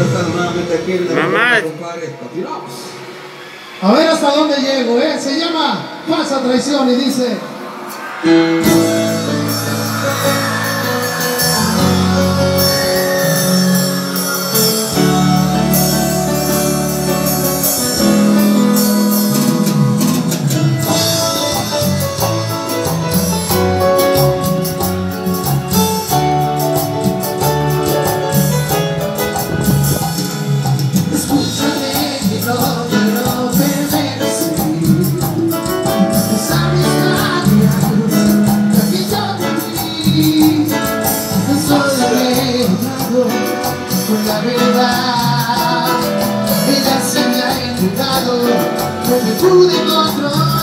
estar nuevamente aquí en la Mamá. compadre. Continuamos. A ver hasta dónde llego, ¿eh? Se llama Falsa Traición y dice... Con la verdad, ella se me ha entregado, no me pude controlar.